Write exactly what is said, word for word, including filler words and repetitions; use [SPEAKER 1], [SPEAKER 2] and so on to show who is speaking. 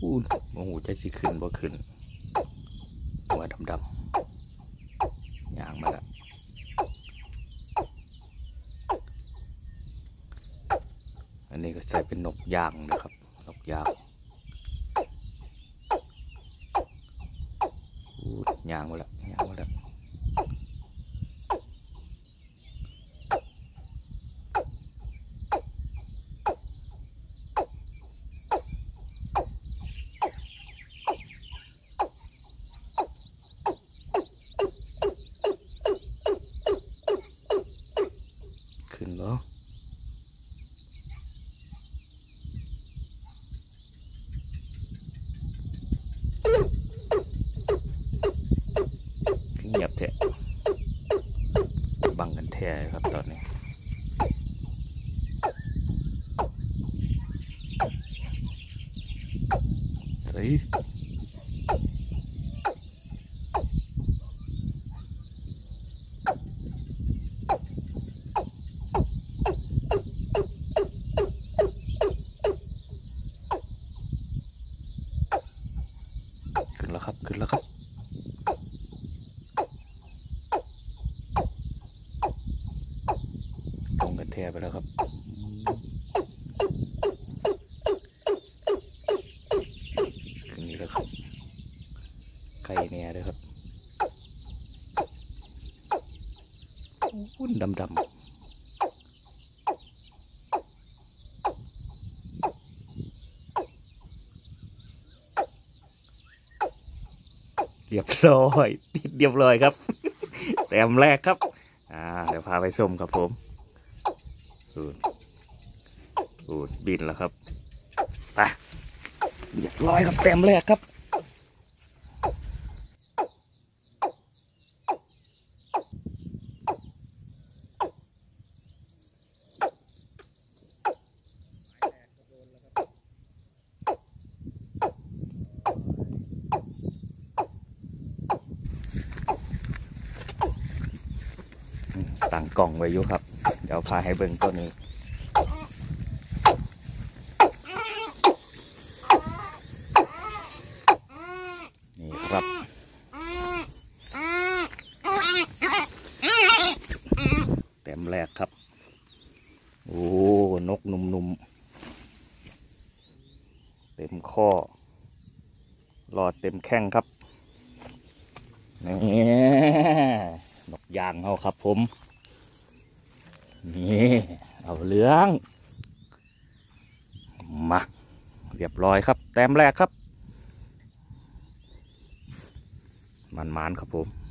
[SPEAKER 1] โอ้โหใจสิขึ้นบ่ขึ้นหัวดำๆย่างมาแล้วอันนี้ก็ใส่เป็นนกย่างนะครับนกย่างย่างมาแล้วย่างมาแล้วขึ้นแล้วเงียบแท้บังกันแท้ครับตอนนี้เฮ้ยขึ้นแล้วครับขึ้นแล้วครับลงกันแท้ไปแล้วครับขึ้นนี่แล้วครับไก่แน่เลยครับอุ่นดำดำเรียบร้อยติดเรียบร้อยครับแต้มแรกครับอ่าเดี๋ยวพาไปชมครับผมอูดอูดบินแล้วครับไปเรียบร้อยครับแต้มแรกครับตั้งกล่องไว้อยู่ครับเดี๋ยวพาให้เบิ่งตัวนี้นี่ครับเต็มแรกครับโอ้นกนุ่มๆเต็มข้อหลอดเต็มแข้งครับนี่นกยางเขาครับผมนี่เอาเลี้ยงมาเรียบร้อยครับแต้มแรกครับมันๆครับผม